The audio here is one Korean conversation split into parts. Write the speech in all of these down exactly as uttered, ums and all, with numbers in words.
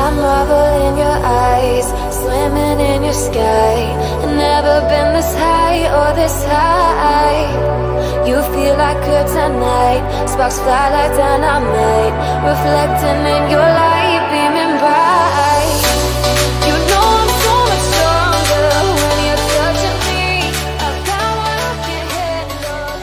I marvel in your eyes, swimming in your sky. I've never been this high or this high. You feel like kryptonite, sparks fly like dynamite, reflecting in your light, beaming bright. You know I'm so much stronger when you're touching me. I've got what I can't handle,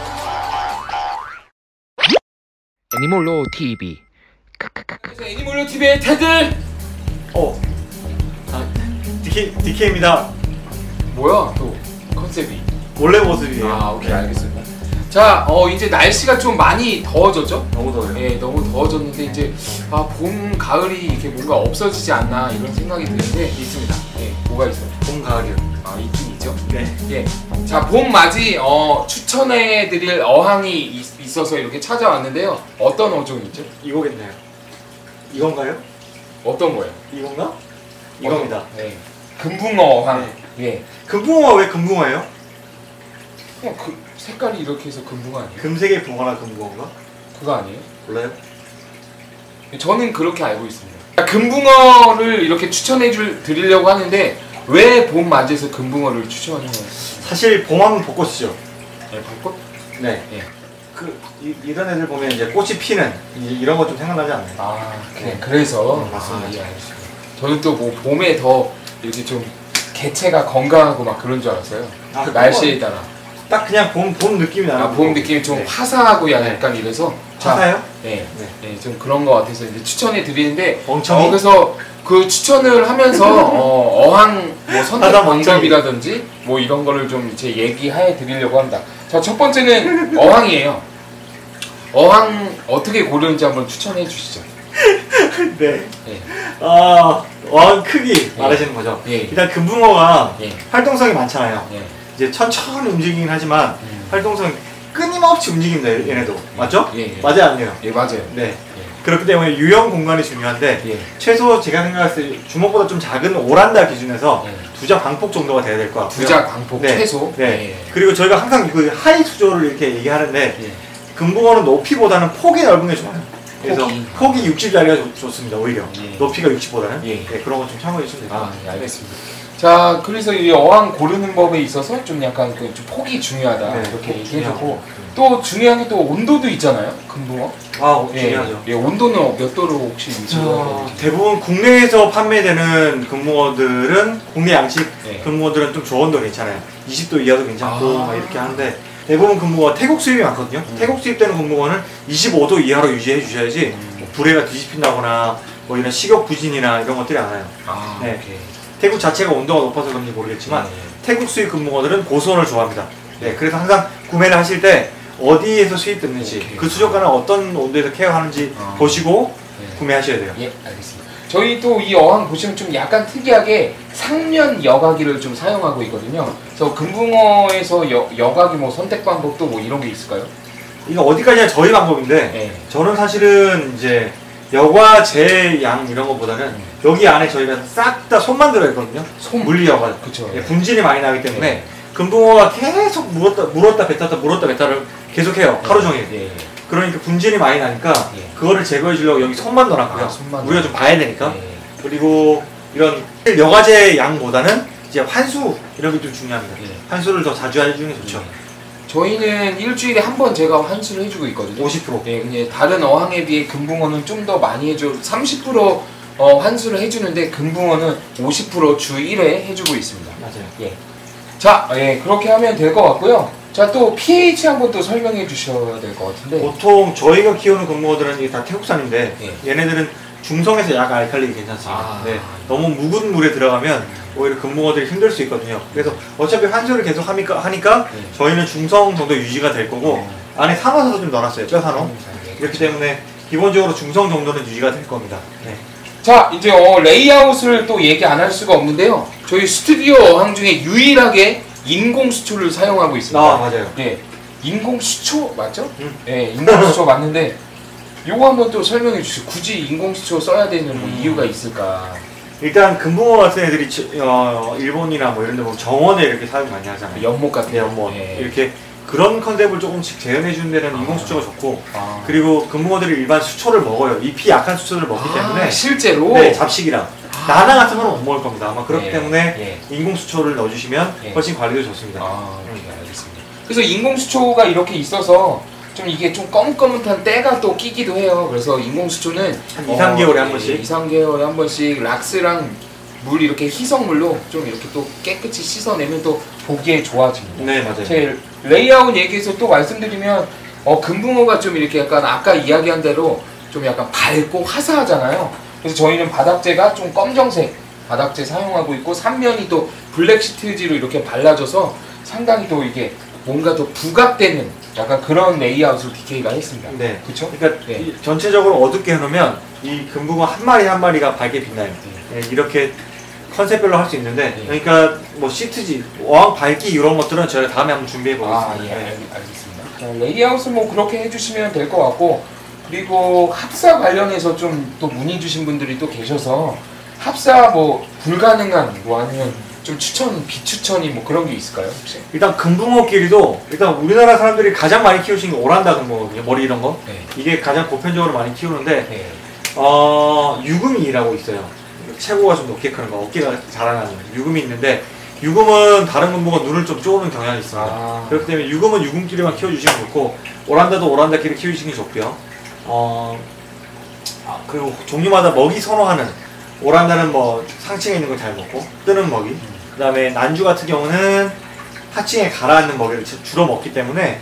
but I... 애니몰로 티비. 애니몰로 티비의 테들! 어, 아, 디케이, 디케이입니다. 뭐야 또 컨셉이? 원래 모습이에요. 아 오케이 알겠습니다. 자, 어 이제 날씨가 좀 많이 더워졌죠? 너무 더워요. 예, 너무 더워졌는데 이제 아 봄, 가을이 이렇게 뭔가 없어지지 않나 이런 생각이 드는데 있습니다. 예, 뭐가 있어요? 봄, 가을이요. 아 있긴 있죠. 네. 예. 자, 봄 맞이 어 추천해드릴 어항이 있, 있어서 이렇게 찾아왔는데요. 어떤 어종이죠? 이거겠네요. 이건가요? 어떤 거예요? 이건가? 이겁니다. 네. 금붕어 어항. 네. 예. 금붕어가 왜 금붕어예요? 그냥 그 색깔이 이렇게 해서 금붕어 아니에요? 금색의 붕어나 금붕어인가? 그거 아니에요? 몰라요? 저는 그렇게 알고 있습니다. 금붕어를 이렇게 추천해 줄 드리려고 하는데 왜 봄 맞이에서 금붕어를 추천하는 거예요? 사실 봄하면 벚꽃이죠. 네, 벚꽃? 네. 예. 그 이, 이런 애들 보면 이제 꽃이 피는 이, 이런 거 좀 생각나지 않나요? 아, 그래, 그래서 음, 맞습니다. 아, 예, 알겠습니다. 저는 또 뭐 봄에 더 이렇게 좀 개체가 건강하고 막 그런 줄 알았어요. 아, 그 날씨에 따라. 딱 그냥 봄, 봄 느낌이 나는 아, 봄 느낌이 좀 네. 화사하고 약간 네. 이래서. 화사요? 네, 네. 네, 좀 그런 거 같아서 이제 추천해 드리는데. 멍청이? 어, 그래서 그 추천을 하면서 어, 어항 뭐 선택 하다 방법이라든지 뭐 이런 거를 좀 제 얘기해 드리려고 합니다. 자, 첫 번째는 어항이에요. 어항 어떻게 고르는지 한번 추천해 주시죠. 네. 네. 아, 어항 크기 예. 말하시는 거죠? 예. 일단 금붕어가 예. 활동성이 많잖아요. 예. 이제 천천히 움직이긴 하지만 음. 활동성이 끊임없이 움직입니다. 얘네도. 맞죠? 예, 예. 맞아요, 아니에요? 예, 맞아요. 네. 예. 그렇기 때문에 유형 공간이 중요한데 예. 최소 제가 생각했을 때 주먹보다 좀 작은 오란다 기준에서 예. 두자 광폭 정도가 돼야 될 것 같고요. 두자 광폭 네. 최소. 네. 예. 그리고 저희가 항상 그 하이 수조를 이렇게 얘기하는데 예. 금붕어는 높이보다는 폭이 넓은 게 좋아요. 그래서 폭이, 폭이 육십짜리가 좋습니다. 오히려 예. 높이가 육십보다는 예. 네, 그런 거 좀 참고해 주시면 됩니다. 아, 네, 알겠습니다. 자, 그래서 이 어항 고르는 법에 있어서 좀 약간 그 좀 폭이 중요하다 네, 이렇게 폭 얘기해주고 중요하고. 또 중요한 게 또 온도도 있잖아요, 금붕어. 아, 예, 중요하죠. 예, 온도는 몇 도로 혹시 유지가 어, 되는지. 대부분 국내에서 판매되는 금붕어들은 국내 양식 네. 금붕어들은 좀 저온도 괜찮아요. 이십 도 이하도 괜찮고 아. 막 이렇게 하는데 대부분 금붕어가 태국 수입이 많거든요. 음. 태국 수입되는 금붕어는 이십오 도 이하로 유지해 주셔야지 음. 뭐 불에가 뒤집힌다거나 뭐 이런 식욕 부진이나 이런 것들이 안 와요. 아, 네. 오케이. 태국 자체가 온도가 높아서 그런지 모르겠지만 네. 태국 수입 금붕어들은 고수온을 좋아합니다. 네, 그래서 항상 구매를 하실 때 어디에서 수입됐는지 오케이. 그 수족관을 어떤 온도에서 케어하는지 어. 보시고 네. 구매하셔야 돼요. 예, 알겠습니다. 저희 또 이 어항 보시면 좀 약간 특이하게 상면 여과기를 좀 사용하고 있거든요. 그래서 금붕어에서 여, 여과기 뭐 선택 방법도 뭐 이런 게 있을까요? 이거 어디까지나 저희 방법인데 네. 저는 사실은 이제 여과 제양 이런 것보다는 여기 안에 저희가 싹 다 손만 들어있거든요. 손? 물리 여과. 그쵸. 예, 분진이 많이 나기 때문에 네. 금붕어가 계속 물었다 물었다 뱉었다 물었다 뱉다를 계속해요. 하루 종일. 예. 그러니까 분진이 많이 나니까 예. 그거를 제거해 주려고 여기 손만 넣어놨고요. 아, 손만 우리가 좀 봐야 되니까. 예. 그리고 이런 여과제 양보다는 이제 환수 이런 게 좀 중요합니다. 예. 환수를 더 자주 해주는 게 좋죠. 저희는 일주일에 한 번 제가 환수를 해주고 있거든요. 오십 퍼센트. 네, 근데 다른 어항에 비해 금붕어는 좀 더 많이 해줘. 삼십 퍼센트 어, 환수를 해주는데 금붕어는 오십 퍼센트 주 일 회 해주고 있습니다. 맞아요. 예. 자, 예, 그렇게 하면 될 것 같고요. 자, 또 피에이치 한번 또 설명해 주셔야 될 것 같은데. 보통 저희가 키우는 금붕어들은 이게 다 태국산인데 예. 얘네들은 중성에서 약간 알칼리 괜찮습니다. 아. 네, 너무 묵은 물에 들어가면 오히려 금붕어들이 힘들 수 있거든요. 그래서 어차피 환수를 계속 하니까, 하니까 예. 저희는 중성 정도 유지가 될 거고 예. 안에 산화사도 좀 넣어놨어요. 뼈산화. 음, 예. 그렇기 때문에 기본적으로 중성 정도는 유지가 될 겁니다. 네. 자, 이제 어, 레이아웃을 또 얘기 안 할 수가 없는데요. 저희 스튜디오 어항 중에 유일하게 인공 수초를 사용하고 있습니다. 아, 맞아요. 네, 인공 수초 맞죠? 음. 네, 인공 수초 맞는데 요거 한번 또 설명해 주시죠. 굳이 인공 수초 써야 되는 뭐 음. 이유가 있을까? 일단 금붕어 같은 애들이 지- 어, 일본이나 뭐 이런 데 보면 정원에 이렇게 사용 많이 하잖아요. 연못 같은 네, 연못. 예. 이렇게 그런 컨셉을 조금씩 재현해 주는 데는 아. 인공수초가 좋고 아. 그리고 금붕어들이 일반 수초를 먹어요. 잎이 약한 수초를 먹기 아, 때문에 실제로? 네, 잡식이랑 나나 같은 거는 못 먹을 겁니다. 아마 그렇기 예, 때문에 예. 인공수초를 넣어주시면 예. 훨씬 관리도 좋습니다. 아, 오케이, 알겠습니다. 그래서 인공수초가 이렇게 있어서 좀 이게 좀 검은검은한 때가 또 끼기도 해요. 그래서 인공수초는 한 이, 삼 개월에 한 예, 번씩? 이, 삼 개월에 한 번씩 락스랑 물 이렇게 희석물로 좀 이렇게 또 깨끗이 씻어내면 또 보기에 좋아집니다. 네, 맞아요. 제 레이아웃 얘기해서 또 말씀드리면 어, 금붕어가 좀 이렇게 약간 아까 이야기한 대로 좀 약간 밝고 화사하잖아요. 그래서 저희는 바닥재가 좀 검정색 바닥재 사용하고 있고 삼면이 또 블랙 시트지로 이렇게 발라져서 상당히 또 이게 뭔가 더 부각되는 약간 그런 레이아웃을 디케이가 했습니다. 네. 그쵸? 그러니까 네. 이 전체적으로 어둡게 해놓으면 이 금붕어 한 마리 한 마리가 밝게 빛나요. 네, 이렇게 컨셉별로 할 수 있는데 네. 그러니까 뭐 시트지, 어항 밝기 이런 것들은 저희가 다음에 한번 준비해 보겠습니다. 아, 예, 네. 알, 알겠습니다. 자, 레이아웃은 뭐 그렇게 해주시면 될 것 같고, 그리고 합사 관련해서 좀 또 문의 주신 분들이 또 계셔서 합사 뭐 불가능한 뭐 아니면 좀 추천, 비추천이 뭐 그런 게 있을까요 혹시? 일단 금붕어끼리도 일단 우리나라 사람들이 가장 많이 키우시는 게 오란다 금붕어거든요. 머리 이런 거. 네. 이게 가장 보편적으로 많이 키우는데 네. 어, 유금이라고 있어요. 체구가 좀 높게 크는 거, 어깨가 자라나는 유금이 있는데 유금은 다른 금붕어 눈을 좀 쪼는 경향이 있습니다. 아. 그렇기 때문에 유금은 유금끼리만 키워주시면 좋고 오란다도 오란다끼리 키우시는 게 좋고요. 어, 아, 그리고 종류마다 먹이 선호하는 오란다는 뭐 상층에 있는 걸 잘 먹고 뜨는 먹이, 그 다음에 난주 같은 경우는 하층에 가라앉는 먹이를 주- 주로 먹기 때문에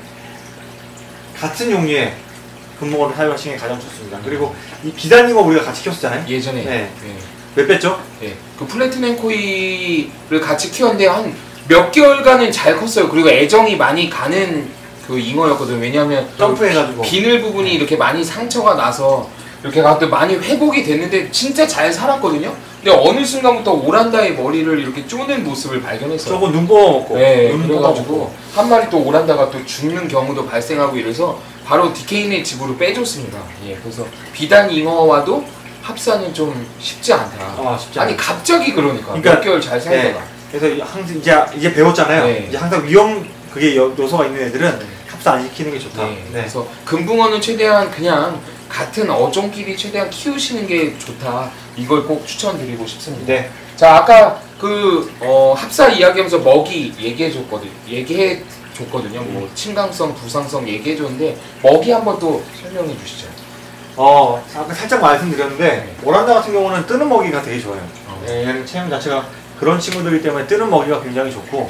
같은 종류의 금붕어를 사용하시는 게 가장 좋습니다. 그리고 이 비단잉어 우리가 같이 키웠잖아요. 예전에 네. 네. 몇 뺐죠? 네. 그 플래티넘 코이를 같이 키웠는데 한 몇 개월간은 잘 컸어요. 그리고 애정이 많이 가는 그 잉어였거든요. 왜냐하면 점프해가지고 비늘 부분이 이렇게 많이 상처가 나서 이렇게 가도 많이 회복이 됐는데 진짜 잘 살았거든요. 근데 어느 순간부터 오란다의 머리를 이렇게 쪼는 모습을 발견했어요. 저거 눈 뽑아먹고 네, 눈 그래가지고 뽑아먹고 한 마리 또 오란다가 또 죽는 경우도 발생하고 이래서 바로 디케이네 집으로 빼줬습니다. 예, 그래서 비단 잉어와도 합사는 좀 쉽지 않다. 아 쉽지 아니 않아요. 갑자기 그러니까, 그러니까, 몇 개월 잘 살다가. 그래서 이- 항상 이제 이제 배웠잖아요. 네. 이제 항상 위험 그게 요- 요소가 있는 애들은 네. 합사 안 시키는 게 좋다. 네, 네. 그래서 금붕어는 최대한 그냥 같은 어종끼리 최대한 키우시는 게 좋다. 이걸 꼭 추천드리고 싶습니다. 네. 자, 아까 그 어, 합사 이야기하면서 먹이 얘기해 줬거든. 얘기해 줬거든요. 뭐 침강성, 부상성 얘기해 줬는데 먹이 한번 또 설명해 주시죠. 어 아까 살짝 말씀드렸는데 네. 오란다 같은 경우는 뜨는 먹이가 되게 좋아요. 어. 네, 얘는 체형 자체가 그런 친구들이기 때문에 뜨는 먹이가 굉장히 좋고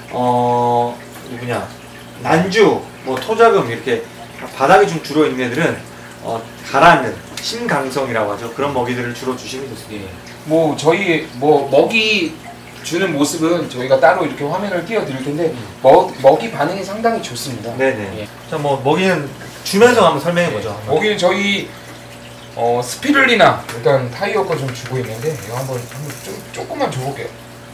어 누구냐 난주, 뭐 토자금 이렇게 바닥에 좀 주로 있는 애들은 어, 가라앉는 심강성이라고 하죠. 그런 먹이들을 주로 주시면 좋습니다. 예. 뭐 저희 뭐 먹이 주는 모습은 저희가 따로 이렇게 화면을 띄워드릴 텐데 먹, 먹이 반응이 상당히 좋습니다. 네네. 예. 자, 뭐 먹이는 주면서 한번 설명해 네. 보죠. 먹이는 저희 어, 스피룰리나 일단 타이어 거 좀 주고 있는데 이거 한번 한번 좀 조금만 줘볼게요.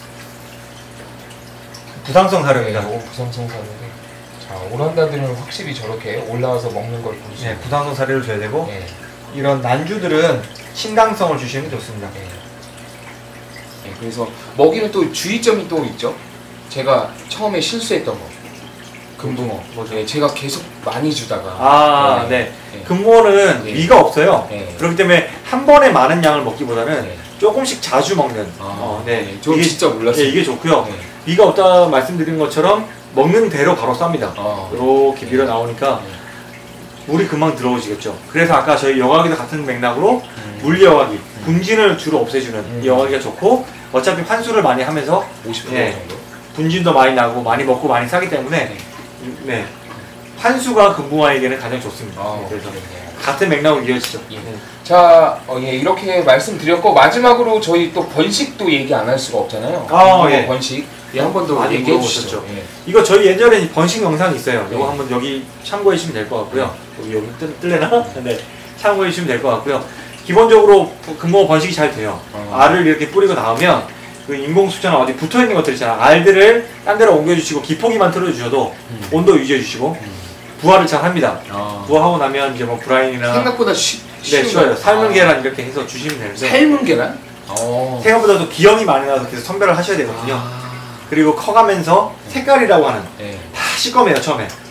부상성 네, 사료입니다. 이거 부상성 사료인데 자 오란다들은 확실히 저렇게 올라와서 먹는 걸 볼 수 네, 있어요. 부상성 사료를 줘야 되고 네. 이런 난주들은 신강성을 주시면 좋습니다. 네. 네, 그래서 먹이는 또 주의점이 또 있죠. 제가 처음에 실수했던 거. 금붕어. 뭐죠? 네, 제가 계속 많이 주다가. 아, 네. 네. 네. 금붕어는 네. 위가 없어요. 네. 그렇기 때문에 한 번에 많은 양을 먹기보다는 네. 조금씩 자주 먹는. 아, 어, 네. 네. 저 진짜 몰랐어요. 네, 이게 좋고요. 네. 위가 없다 말씀드린 것처럼 먹는 대로 바로 쌉니다. 아. 이렇게 밀어 나오니까 네. 물이 금방 들어오시겠죠. 그래서 아까 저희 여과기도 같은 맥락으로 음. 물 여과기, 분진을 주로 없애주는 음. 이 여과기가 좋고 어차피 환수를 많이 하면서 오십 퍼센트 네. 정도. 분진도 많이 나고 많이 먹고 많이 싸기 때문에 네. 네. 환수가 금붕어에게는 가장 좋습니다. 아, 그래서 그러네요. 같은 맥락으로 이어지죠. 예. 자, 어, 예, 이렇게 말씀드렸고 마지막으로 저희 또 번식도 얘기 안 할 수가 없잖아요. 아, 금붕어 예. 번식. 예, 한 번 더 많이 얘기해 물어보셨죠. 주시죠. 예. 이거 저희 예전에 번식 영상이 있어요. 네. 이거 한번 여기 참고해 주시면 될 것 같고요. 여기 여기 뜰, 뜰래나? 네. 참고해 주시면 될 것 같고요. 기본적으로 금붕어 번식이 잘 돼요. 어. 알을 이렇게 뿌리고 나오면 그 인공수초나 어디 붙어 있는 것들 있잖아요. 알들을 딴 데로 옮겨주시고 기포기만 틀어주셔도 음. 온도 유지해 주시고 음. 부화를 잘 합니다. 아. 부화하고 나면 이제 뭐 브라인이나 생각보다 쉬, 네, 쉬운 쉬워요. 거예요. 삶은 아. 계란 이렇게 해서 주시면 되는데 삶은 계란? 어. 생각보다도 기형이 많이 나서 계속 선별을 하셔야 되거든요. 아. 그리고 커가면서 색깔이라고 하는 네. 다 시꺼매요 처음에.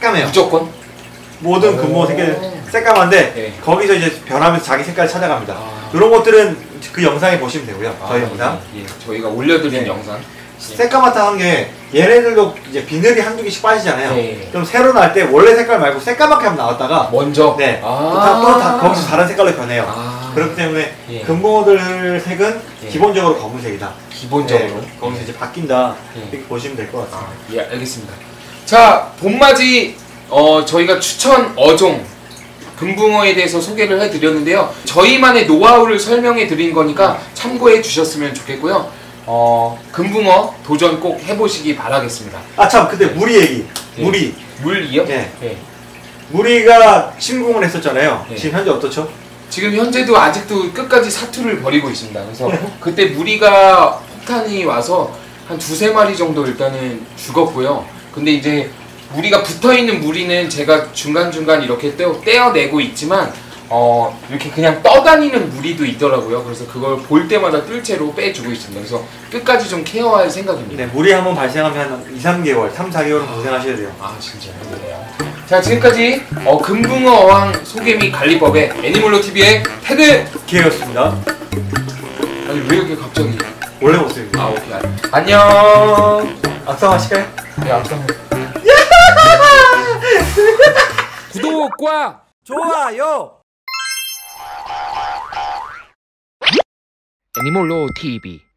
새까매요. 무조건? 모든 금붕어 새끼들 새까만데 네. 거기서 이제 변하면서 자기 색깔을 찾아갑니다. 아. 이런 것들은 그 영상에 보시면 되고요. 저희 아, 영상. 예, 예. 저희가 올려드린 네. 영상. 새까맣다 한 게 얘네들도 이제 비늘이 한두 개씩 빠지잖아요. 네. 그럼 새로 날 때 원래 색깔 말고 새까맣게 한번 나왔다가 먼저? 네. 아. 또 다 거기서 다른 색깔로 변해요. 아. 그렇기 때문에 예. 금붕어들 색은 예. 기본적으로 검은색이다. 기본적으로. 네, 거기서 이제 바뀐다. 예. 이렇게 보시면 될 것 같습니다. 아, 예, 알겠습니다. 자, 봄맞이 어, 저희가 추천 어종 금붕어에 대해서 소개를 해드렸는데요. 저희만의 노하우를 설명해 드린 거니까 참고해 주셨으면 좋겠고요. 어, 금붕어 도전 꼭 해보시기 바라겠습니다. 아 참, 근데 네. 무리 얘기. 예. 무리. 물이요? 예. 예. 무리가 침공을 했었잖아요. 네. 지금 현재 어떻죠? 지금 현재도 아직도 끝까지 사투를 벌이고 있습니다. 그래서 그때 무리가 폭탄이 와서 한 두세 마리 정도 일단은 죽었고요. 근데 이제 무리가 붙어있는 무리는 제가 중간중간 이렇게 떼어, 떼어내고 있지만 어, 이렇게 그냥 떠다니는 무리도 있더라고요. 그래서 그걸 볼 때마다 뜰채로 빼주고 있습니다. 그래서 끝까지 좀 케어할 생각입니다. 네, 무리 한번 발생하면 한 이, 삼 개월, 삼, 사 개월은 고생하셔야 돼요. 아 진짜요? 네. 자 지금까지 어, 금붕어 어항 소개 및 관리법의 애니몰로 티비의 테드 기회였습니다. 아니 왜 이렇게 갑자기 원래 모습입니다. 아 오케이 안녕 악상하실까요? 네 앞서 구독과 좋아요! 애니몰로 티비